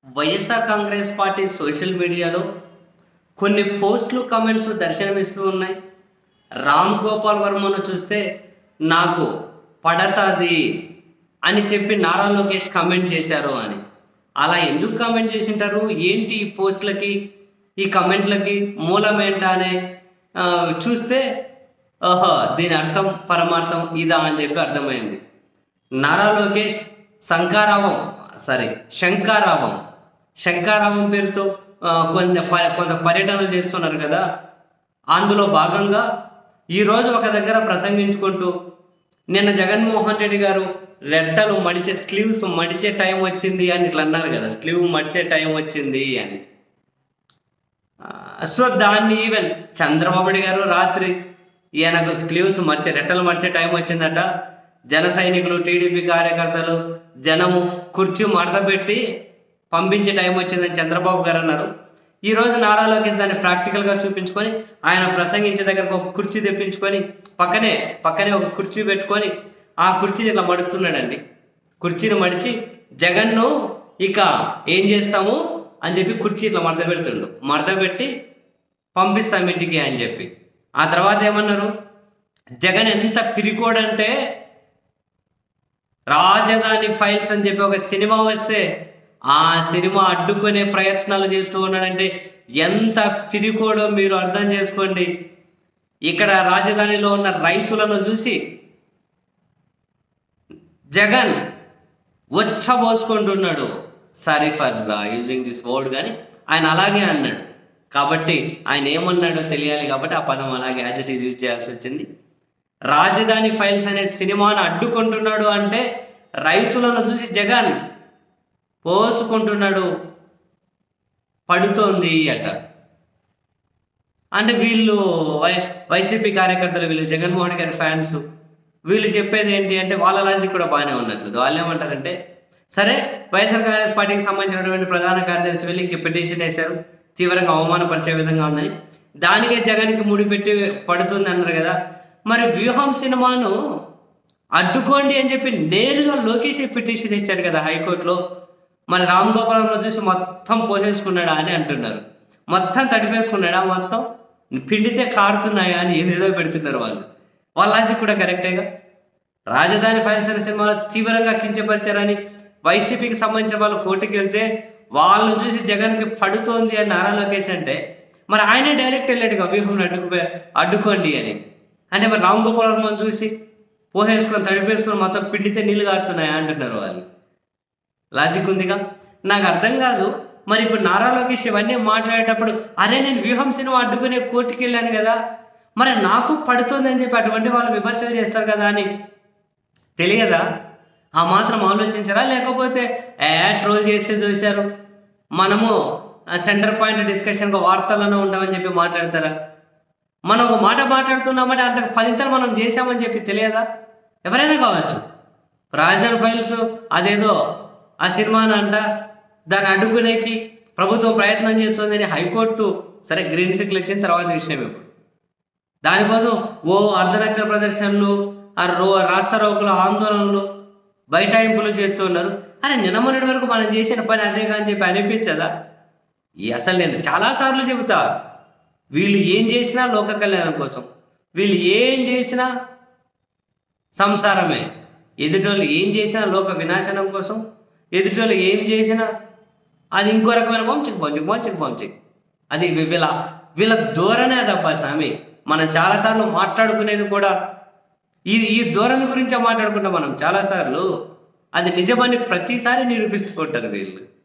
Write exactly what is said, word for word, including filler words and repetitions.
YSR Congress party social మీడియాలో కొన్ని పోస్టులు కమెంట్స్ దర్శనమిస్తూ ఉన్నాయి. రామ్ గోపాల్ వర్మను చూస్తే నాకు పడతాది అని చెప్పి నారా లోకేష్ కమెంట్ చేశారు అని. అలా ఎందుకు కమెంట్ చేసింటారు, ఏంటి ఈ పోస్టులకి ఈ కమెంట్లకి మూలం ఏంటా అని చూస్తే ఓహో దీని అర్థం పరమార్థం ఇదా అని చెప్పి అర్థమైంది. నారా లోకేష్ శంకారావం సారీ శంకారావం శంకారావం పేరుతో కొంత కొంత పర్యటనలు చేస్తున్నారు కదా. అందులో భాగంగా ఈరోజు ఒక దగ్గర ప్రసంగించుకుంటూ నిన్న జగన్మోహన్ రెడ్డి గారు రెట్టలు మడిచే స్లీవ్స్ మడిచే టైం వచ్చింది అని ఇట్లా అన్నారు కదా, స్లీవ్ మడిచే టైం వచ్చింది అని. సో దాన్ని ఈవెన్ చంద్రబాబు నాయుడు గారు రాత్రి ఈయనకు స్లీవ్స్ మడిచే రెట్టలు మడిచే టైం వచ్చిందట, జన సైనికులు టీడీపీ కార్యకర్తలు జనము కుర్చీ మడతపెట్టి పంపించే టైం వచ్చిందని చంద్రబాబు గారు అన్నారు. ఈరోజు నారా లోకేష్ దాన్ని ప్రాక్టికల్గా చూపించుకొని ఆయన ప్రసంగించే దగ్గరకు ఒక కుర్చీ తెప్పించుకొని పక్కనే పక్కనే ఒక కుర్చీ పెట్టుకొని ఆ కుర్చీని ఇట్లా మడుతున్నాడండి. కుర్చీని మడిచి జగన్ను ఇక ఏం చేస్తాము అని చెప్పి కుర్చీ ఇట్లా మడత పెడుతుండు, మడత పెట్టి పంపిస్తాం ఇంటికి అని చెప్పి. ఆ తర్వాత ఏమన్నారు, జగన్ ఎంత పిరికోడంటే రాజధాని ఫైల్స్ అని చెప్పి ఒక సినిమా వస్తే ఆ సినిమా అడ్డుకునే ప్రయత్నాలు చేస్తూ ఉన్నాడంటే ఎంత పిరికోడో మీరు అర్థం చేసుకోండి. ఇక్కడ రాజధానిలో ఉన్న రైతులను చూసి జగన్ వచ్చబోసుకుంటున్నాడు. Sorry for using this word, కానీ ఆయన అలాగే అన్నాడు. కాబట్టి ఆయన ఏమన్నాడో తెలియాలి కాబట్టి ఆ పదం అలాగే యాజ్ ఇట్ ఈజ్ యూజ్ చేయాల్సి వచ్చింది. రాజధాని ఫైల్స్ అనే సినిమాను అడ్డుకుంటున్నాడు అంటే రైతులను చూసి జగన్ పోసుకుంటున్నాడు, పడుతోంది అట. అంటే వీళ్ళు వై వైసీపీ కార్యకర్తలు, వీళ్ళు జగన్మోహన్ గారి ఫ్యాన్స్, వీళ్ళు చెప్పేది ఏంటి అంటే వాళ్ళ లాజిక్ కూడా బాగానే ఉన్నట్లేదు. వాళ్ళు ఏమంటారంటే, సరే వైఎస్ఆర్ కాంగ్రెస్ పార్టీకి సంబంధించినటువంటి ప్రధాన కార్యదర్శి వెళ్ళి ఇంక పిటిషన్ వేశారు, తీవ్రంగా అవమానపరిచే విధంగా ఉందని, దానికే జగన్కి ముడిపెట్టి పడుతుంది అన్నారు కదా. మరి వ్యూహం సినిమాను అడ్డుకోండి అని చెప్పి నేరుగా లోకేష్ పిటిషన్ ఇచ్చారు కదా హైకోర్టులో. మరి రామ్ గోపాలంలో చూసి మొత్తం పోసేసుకున్నాడా అని అంటున్నారు. మొత్తం తడిపేసుకున్నాడా, మొత్తం పిండితే కారుతున్నాయా అని ఏదేదో పెడుతున్నారు వాళ్ళు. వాళ్ళ లాజిక్ కూడా కరెక్టేగా. రాజధాని ఫైల్స్ అనే సినిమాలో తీవ్రంగా కించపరిచారని వైసీపీకి సంబంధించిన వాళ్ళు కోర్టుకి వెళ్తే వాళ్ళు చూసి జగన్కి పడుతోంది అని నారా లోకేష్ అంటే, మరి ఆయనే డైరెక్ట్ వెళ్ళాడుగా వ్యూహం అడ్డుకు అడ్డుకోండి అని. అంటే మరి రామ్ గోపాల్ వర్మను చూసి పోసేసుకొని తడిపేసుకొని మొత్తం పిండితే నీళ్ళు కారుతున్నాయా అంటున్నారు వాళ్ళు. లాజిక్ ఉందిగా. నాకు అర్థం కాదు, మరి ఇప్పుడు నారా లోకేష్ ఇవన్నీ మాట్లాడేటప్పుడు అరే నేను వ్యూహం సినిమా అడ్డుకునే కోర్టుకి వెళ్ళాను కదా, మరి నాకు పడుతుంది అని చెప్పి అటువంటి వాళ్ళు విమర్శలు చేస్తారు కదా అని తెలియదా? ఆ మాత్రం ఆలోచించారా? లేకపోతే యాడ్ ట్రోల్ చేస్తే చూశారు మనము సెంటర్ పాయింట్ డిస్కషన్గా వార్తల్లోనే ఉంటామని చెప్పి మాట్లాడతారా? మనం ఒక మాట మాట్లాడుతున్నామంటే అంత పదింతలు మనం చేశామని చెప్పి తెలియదా? ఎవరైనా కావచ్చు. రాజధాని ఫైల్స్ అదేదో ఆ సినిమాని అంట దాన్ని అడ్డుకునేకి ప్రభుత్వం ప్రయత్నం చేస్తుందని హైకోర్టు సరే గ్రీన్ సిగ్నల్ ఇచ్చిన తర్వాత విషయం ఇప్పుడు. దానికోసం ఓ అర్ధనగ్న ప్రదర్శనలు, ఆ రో రాస్తా రోకుల ఆందోళనలు, బైఠాయింపులు చేస్తున్నారు. అరే నిన్న మొన్నటి వరకు మనం చేసిన పని అదే కానీ చెప్పి అనిపించదా? ఈ అసలు నేను చాలాసార్లు చెబుతా, వీళ్ళు ఏం చేసినా లోక కళ్యాణం కోసం, వీళ్ళు ఏం చేసినా సంసారమే, ఎదుటోళ్ళు ఏం చేసినా లోక వినాశనం కోసం, ఎదుటోళ్ళు ఏం చేసినా అది ఇంకో రకమైన పంచిక్ పంచిక్ పంచిక్ పంచిక్ అది వీళ్ళ వీళ్ళ ధోరణే డబ్బా స్వామి. మనం చాలాసార్లు మాట్లాడుకునేది కూడా ఈ ఈ ధోరణి గురించే మాట్లాడుకుంటాం మనం చాలాసార్లు. అది నిజమని ప్రతిసారి నిరూపిస్తూ ఉంటారు వీళ్ళు.